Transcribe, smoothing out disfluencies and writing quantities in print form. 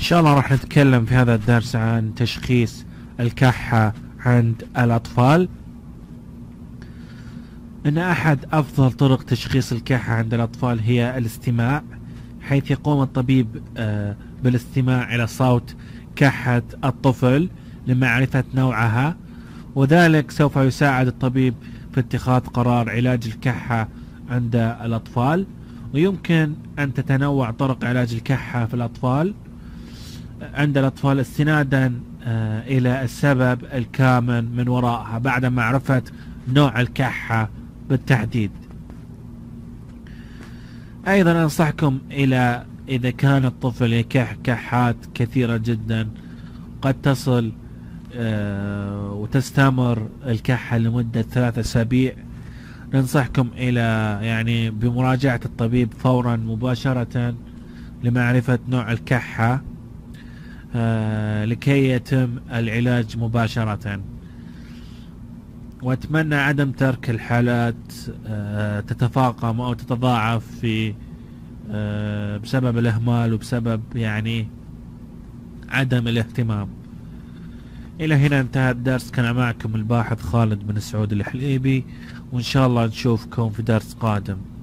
شاء الله راح نتكلم في هذا الدرس عن تشخيص الكحة عند الأطفال. إن أحد أفضل طرق تشخيص الكحة عند الأطفال هي الاستماع، حيث يقوم الطبيب بالاستماع إلى صوت كحة الطفل لمعرفة نوعها، وذلك سوف يساعد الطبيب في اتخاذ قرار علاج الكحة عند الأطفال. ويمكن أن تتنوع طرق علاج الكحة في الأطفال عند الأطفال استنادا إلى السبب الكامن من وراءها بعد معرفة نوع الكحة بالتحديد. أيضا أنصحكم إذا كان الطفل يكح كحات كثيرة جدا قد تصل وتستمر الكحة لمدة 3 أسابيع، ننصحكم بمراجعة الطبيب فورا مباشرة لمعرفة نوع الكحة لكي يتم العلاج مباشرة. واتمنى عدم ترك الحالات تتفاقم او تتضاعف في بسبب الاهمال وبسبب عدم الاهتمام. الى هنا انتهى الدرس. كان معكم الباحث خالد بن سعود الحليبي، وان شاء الله نشوفكم في درس قادم.